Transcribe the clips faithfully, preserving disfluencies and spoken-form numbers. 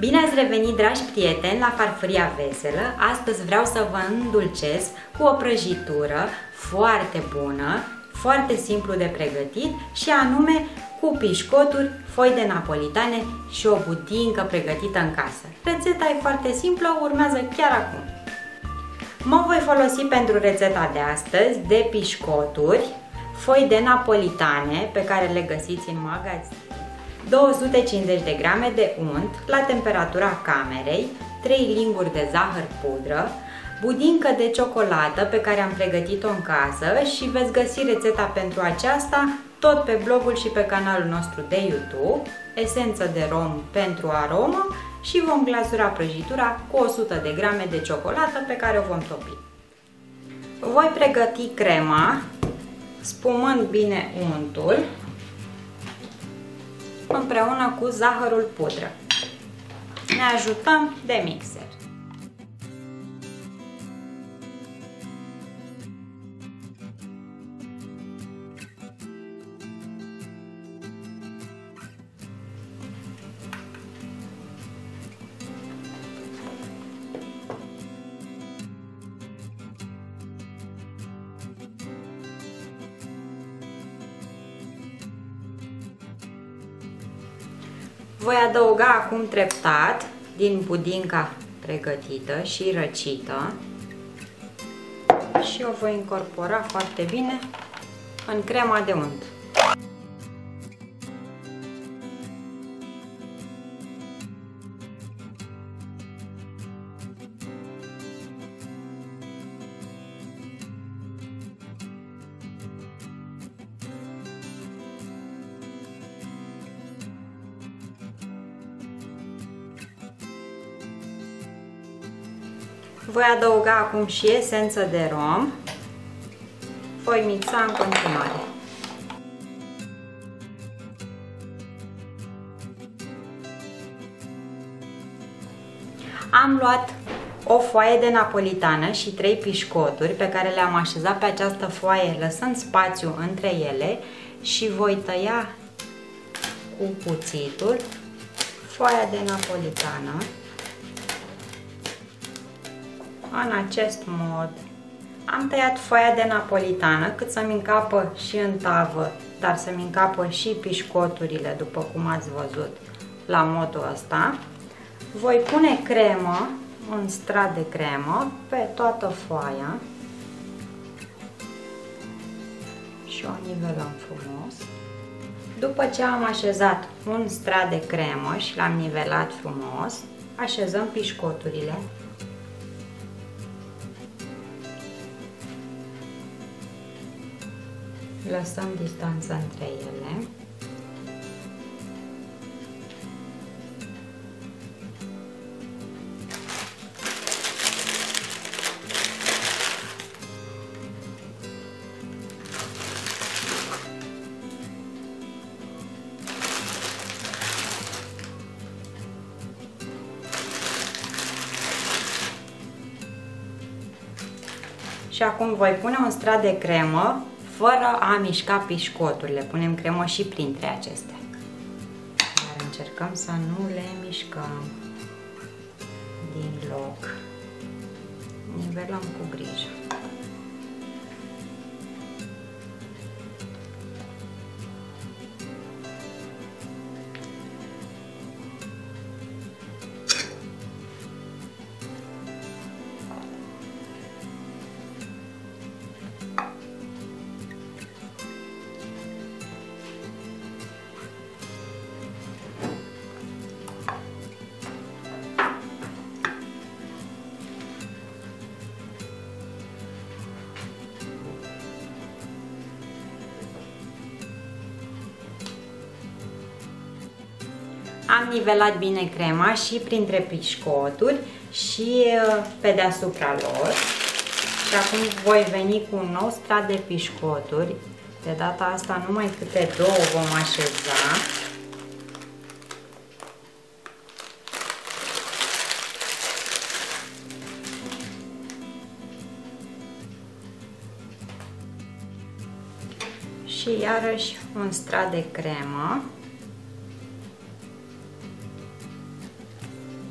Bine ați revenit, dragi prieteni, la Farfuria Veselă. Astăzi vreau să vă îndulcesc cu o prăjitură foarte bună, foarte simplu de pregătit și anume cu pișcoturi, foi de napolitane și o budincă pregătită în casă. Rețeta e foarte simplă, urmează chiar acum. Mă voi folosi pentru rețeta de astăzi de pișcoturi, foi de napolitane pe care le găsiți în magazin, două sute cincizeci de grame de unt la temperatura camerei, trei linguri de zahăr pudră, budincă de ciocolată pe care am pregătit-o în casă și veți găsi rețeta pentru aceasta tot pe blogul și pe canalul nostru de YouTube, esență de rom pentru aromă și vom glazura prăjitura cu o sută de grame de ciocolată pe care o vom topi. Voi pregăti crema spumând bine untul împreună cu zahărul pudră. Ne ajutăm de mixer. Voi adăuga acum treptat din budinca pregătită și răcită și o voi incorpora foarte bine în crema de unt. Voi adăuga acum și esență de rom. Voi mixa în continuare. Am luat o foaie de napolitană și trei pișcoturi pe care le-am așezat pe această foaie, lăsând spațiu între ele, și voi tăia cu cuțitul foaia de napolitană în acest mod. Am tăiat foaia de napolitană cât să-mi încapă și în tavă, dar să-mi încapă și pișcoturile, după cum ați văzut la modul ăsta. Voi pune cremă, un strat de cremă pe toată foaia și o nivelăm frumos. După ce am așezat un strat de cremă și l-am nivelat frumos, așezăm pișcoturile. Lăsăm distanță între ele. Și acum voi pune un strat de cremă fără a mișca pișcoturile. Punem cremă și printre acestea. Dar încercăm să nu le mișcăm din loc. Nivelăm cu grijă. Am nivelat bine crema și printre pișcoturi și pe deasupra lor. Și acum voi veni cu un nou strat de pișcoturi. De data asta numai câte două vom așeza. Și iarăși un strat de cremă.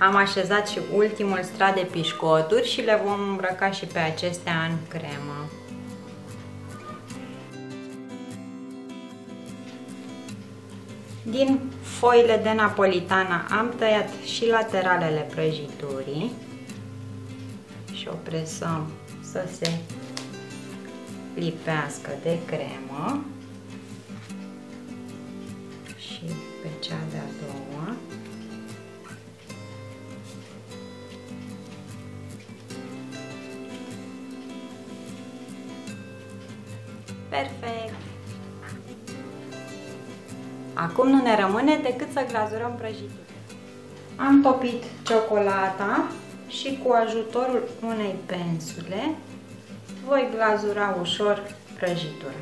Am așezat și ultimul strat de pișcoturi și le vom îmbrăca și pe acestea în cremă. Din foile de napolitana am tăiat și lateralele prăjiturii și o presăm să se lipească de cremă și pe cea de-a doua. Perfect! Acum nu ne rămâne decât să glazurăm prăjiturile. Am topit ciocolata și cu ajutorul unei pensule voi glazura ușor prăjitura.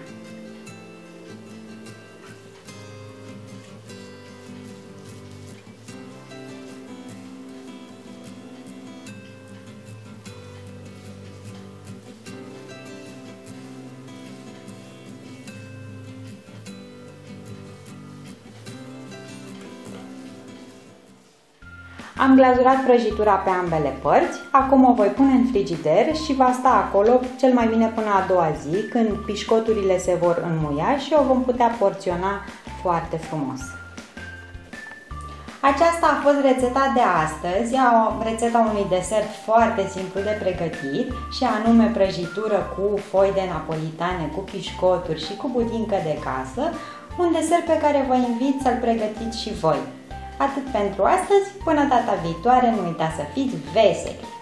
Am glazurat prăjitura pe ambele părți, acum o voi pune în frigider și va sta acolo cel mai bine până a doua zi, când pișcoturile se vor înmuia și o vom putea porționa foarte frumos. Aceasta a fost rețeta de astăzi, rețeta unui desert foarte simplu de pregătit și anume prăjitură cu foi de napolitane, cu pișcoturi și cu budincă de casă, un desert pe care vă invit să-l pregătiți și voi. Atât pentru astăzi, până data viitoare, nu uitați să fiți veseli!